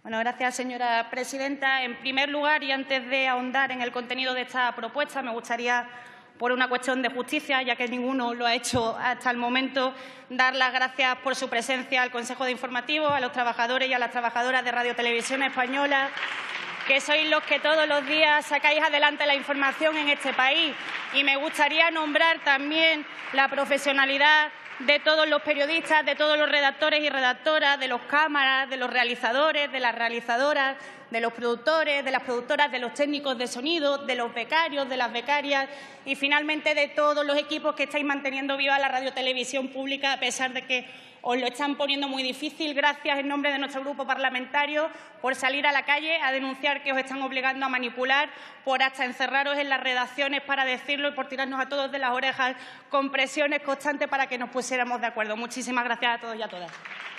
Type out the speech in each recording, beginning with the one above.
Bueno, gracias, señora presidenta. En primer lugar, y antes de ahondar en el contenido de esta propuesta, me gustaría, por una cuestión de justicia, ya que ninguno lo ha hecho hasta el momento, dar las gracias por su presencia al Consejo de Informativos, a los trabajadores y a las trabajadoras de Radio Televisión Española, que sois los que todos los días sacáis adelante la información en este país. Y me gustaría nombrar también la profesionalidad de todos los periodistas, de todos los redactores y redactoras, de los cámaras, de los realizadores, de las realizadoras, de los productores, de las productoras, de los técnicos de sonido, de los becarios, de las becarias y, finalmente, de todos los equipos que estáis manteniendo viva la radiotelevisión pública, a pesar de que os lo están poniendo muy difícil. Gracias, en nombre de nuestro grupo parlamentario, por salir a la calle a denunciar que os están obligando a manipular, por hasta encerraros en las redacciones para decirlo y por tirarnos a todos de las orejas con presiones constantes para que nos pusiéramos de acuerdo. Muchísimas gracias a todos y a todas.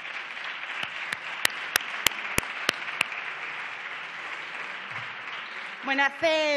Bueno, hace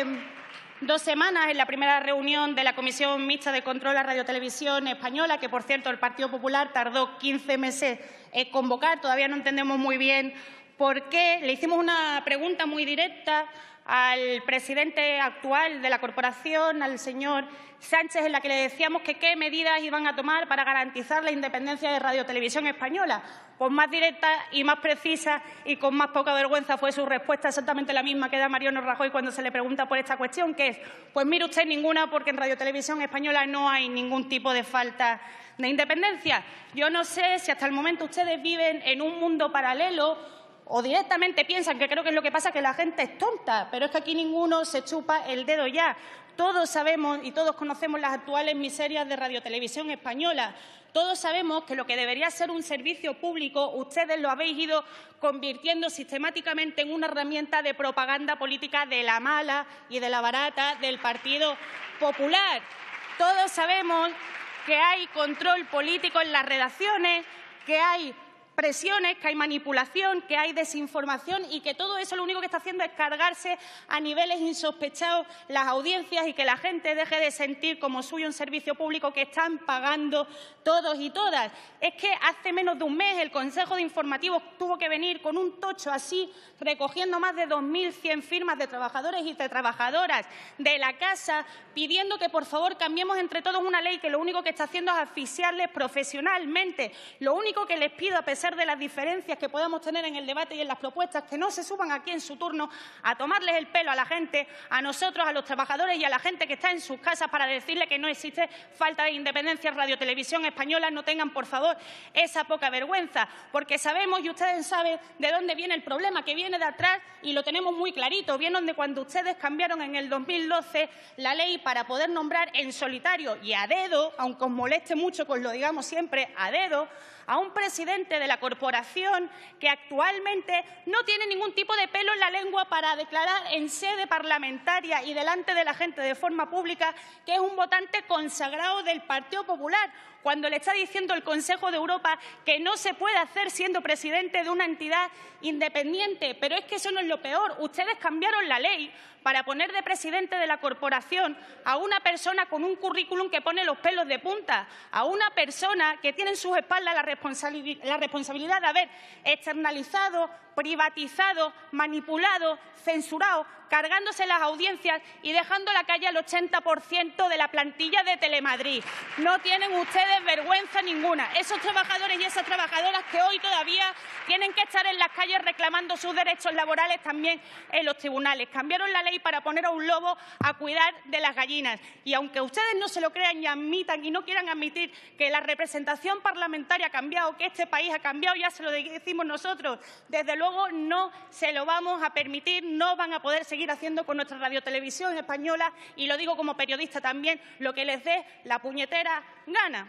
2 semanas, en la primera reunión de la Comisión Mixta de Control a Radiotelevisión Española, que, por cierto, el Partido Popular tardó 15 meses en convocar, todavía no entendemos muy bien por qué, le hicimos una pregunta muy directa al presidente actual de la corporación, al señor Sánchez, en la que le decíamos que qué medidas iban a tomar para garantizar la independencia de Radiotelevisión Española. Pues más directa y más precisa y con más poca vergüenza fue su respuesta, exactamente la misma que da Mariano Rajoy cuando se le pregunta por esta cuestión, que es: pues mire usted, ninguna, porque en Radiotelevisión Española no hay ningún tipo de falta de independencia. Yo no sé si hasta el momento ustedes viven en un mundo paralelo o directamente piensan, que creo que es lo que pasa, que la gente es tonta, pero es que aquí ninguno se chupa el dedo ya. Todos sabemos y todos conocemos las actuales miserias de Radiotelevisión Española. Todos sabemos que lo que debería ser un servicio público, ustedes lo habéis ido convirtiendo sistemáticamente en una herramienta de propaganda política de la mala y de la barata del Partido Popular. Todos sabemos que hay control político en las redacciones, que hay presiones, que hay manipulación, que hay desinformación y que todo eso lo único que está haciendo es cargarse a niveles insospechados las audiencias y que la gente deje de sentir como suyo un servicio público que están pagando todos y todas. Es que hace menos de un mes el Consejo de Informativos tuvo que venir con un tocho así, recogiendo más de 2.100 firmas de trabajadores y de trabajadoras de la casa, pidiendo que, por favor, cambiemos entre todos una ley que lo único que está haciendo es asfixiarles profesionalmente. Lo único que les pido, a pesar de las diferencias que podamos tener en el debate y en las propuestas, que no se suban aquí en su turno a tomarles el pelo a la gente, a nosotros, a los trabajadores y a la gente que está en sus casas, para decirle que no existe falta de independencia en Radiotelevisión Española. No tengan, por favor, esa poca vergüenza, porque sabemos, y ustedes saben, de dónde viene el problema, que viene de atrás y lo tenemos muy clarito. Viene de cuando ustedes cambiaron en el 2012 la ley para poder nombrar en solitario y a dedo, aunque os moleste mucho que os lo digamos siempre, a dedo, a un presidente de la corporación que actualmente no tiene ningún tipo de pelo en la lengua para declarar en sede parlamentaria y delante de la gente de forma pública que es un votante consagrado del Partido Popular, cuando le está diciendo el Consejo de Europa que no se puede hacer siendo presidente de una entidad independiente. Pero es que eso no es lo peor. Ustedes cambiaron la ley para poner de presidente de la corporación a una persona con un currículum que pone los pelos de punta, a una persona que tiene en sus espaldas la responsabilidad de haber externalizado, privatizado, manipulado, censurado, cargándose las audiencias y dejando a la calle al 80% de la plantilla de Telemadrid. No tienen ustedes vergüenza ninguna. Esos trabajadores y esas trabajadoras que hoy todavía tienen que estar en las calles reclamando sus derechos laborales también en los tribunales. Cambiaron la ley para poner a un lobo a cuidar de las gallinas. Y aunque ustedes no se lo crean y admitan y no quieran admitir que la representación parlamentaria ha cambiado, que este país ha cambiado, ya se lo decimos nosotros, desde luego no se lo vamos a permitir, no van a poder seguir haciendo con nuestra Radiotelevisión Española, y lo digo como periodista también, lo que les dé la puñetera gana.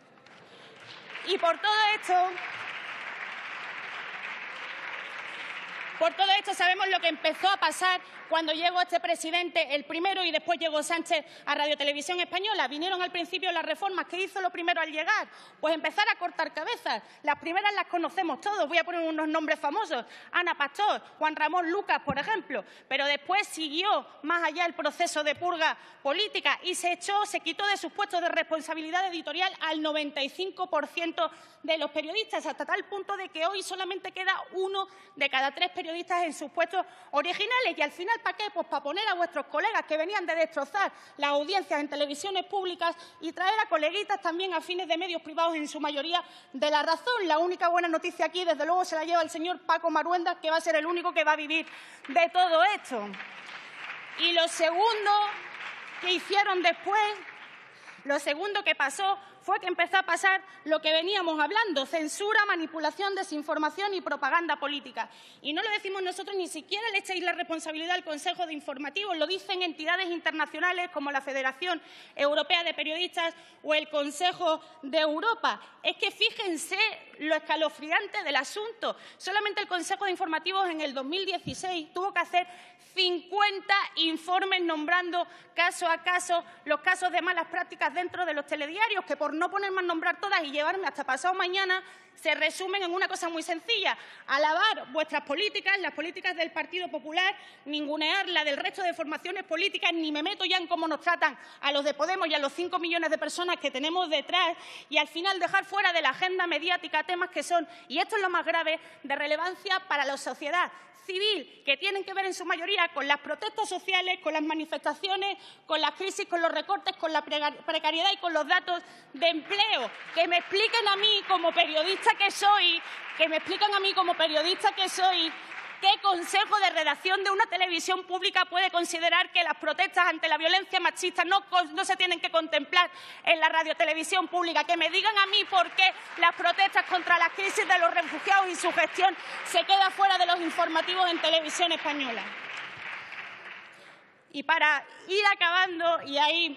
Y por todo esto sabemos lo que empezó a pasar cuando llegó este presidente, el primero, y después llegó Sánchez a Radiotelevisión Española. Vinieron al principio las reformas. ¿Qué hizo lo primero al llegar? Pues empezar a cortar cabezas. Las primeras las conocemos todos. Voy a poner unos nombres famosos: Ana Pastor, Juan Ramón Lucas, por ejemplo. Pero después siguió más allá el proceso de purga política y se quitó de sus puestos de responsabilidad editorial al 95% de los periodistas, hasta tal punto de que hoy solamente queda 1 de cada 3 periodistas periodistas en sus puestos originales. Y al final, ¿para qué? Pues para poner a vuestros colegas que venían de destrozar las audiencias en televisiones públicas y traer a coleguitas también afines de medios privados, en su mayoría de la razón. La única buena noticia aquí, desde luego, se la lleva el señor Paco Maruenda, que va a ser el único que va a vivir de todo esto. Y lo segundo que hicieron después, lo segundo que pasó, fue que empezó a pasar lo que veníamos hablando: censura, manipulación, desinformación y propaganda política. Y no lo decimos nosotros, ni siquiera le echéis la responsabilidad al Consejo de Informativos, lo dicen entidades internacionales como la Federación Europea de Periodistas o el Consejo de Europa. Es que fíjense lo escalofriante del asunto. Solamente el Consejo de Informativos en el 2016 tuvo que hacer 50 informes nombrando caso a caso los casos de malas prácticas dentro de los telediarios, que por no ponerme a nombrar todas y llevarme hasta pasado mañana, se resumen en una cosa muy sencilla: alabar vuestras políticas, las políticas del Partido Popular, ningunear la del resto de formaciones políticas, ni me meto ya en cómo nos tratan a los de Podemos y a los 5 millones de personas que tenemos detrás, y al final dejar fuera de la agenda mediática temas que son, y esto es lo más grave, de relevancia para la sociedad civil, que tienen que ver en su mayoría con las protestas sociales, con las manifestaciones, con las crisis, con los recortes, con la precariedad y con los datos de empleo. Que me expliquen a mí, como periodista que soy, ¿qué consejo de redacción de una televisión pública puede considerar que las protestas ante la violencia machista no se tienen que contemplar en la radiotelevisión pública? Que me digan a mí por qué las protestas contra la crisis de los refugiados y su gestión se queda fuera de los informativos en televisión española. Y para ir acabando, y ahí,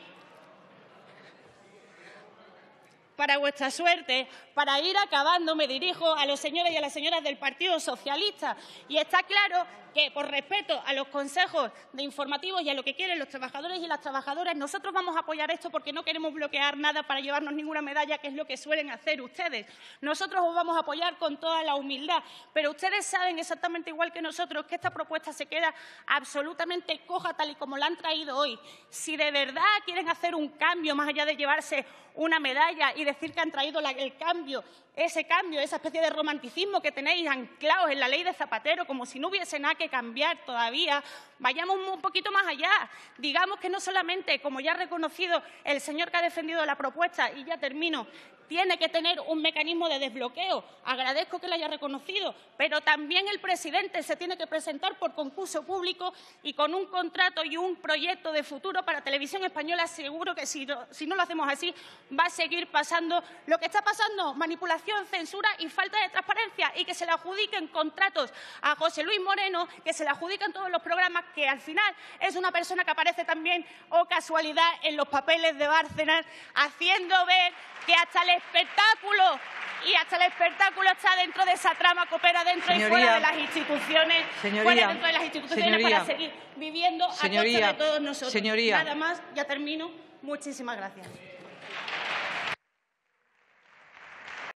para vuestra suerte, para ir acabando, me dirijo a los señores y a las señoras del Partido Socialista. Y está claro que, por respeto a los consejos de informativos y a lo que quieren los trabajadores y las trabajadoras, nosotros vamos a apoyar esto porque no queremos bloquear nada para llevarnos ninguna medalla, que es lo que suelen hacer ustedes. Nosotros os vamos a apoyar con toda la humildad, pero ustedes saben exactamente igual que nosotros que esta propuesta se queda absolutamente coja tal y como la han traído hoy. Si de verdad quieren hacer un cambio, más allá de llevarse una medalla y decir que han traído el cambio, esa especie de romanticismo que tenéis anclados en la ley de Zapatero, como si no hubiese nada que cambiar todavía, vayamos un poquito más allá. Digamos que no solamente, como ya ha reconocido el señor que ha defendido la propuesta, y ya termino, tiene que tener un mecanismo de desbloqueo. Agradezco que lo haya reconocido, pero también el presidente se tiene que presentar por concurso público y con un contrato y un proyecto de futuro para Televisión Española. Seguro que si no lo hacemos así, va a seguir pasando lo que está pasando: manipulación, censura y falta de transparencia, y que se le adjudiquen contratos a José Luis Moreno, que se le adjudican todos los programas, que al final es una persona que aparece también, oh casualidad, en los papeles de Bárcenas, haciendo ver que hasta el espectáculo está dentro de esa trama que opera dentro y fuera de las instituciones, para seguir viviendo a costa de todos nosotros. Nada más, ya termino. Muchísimas gracias.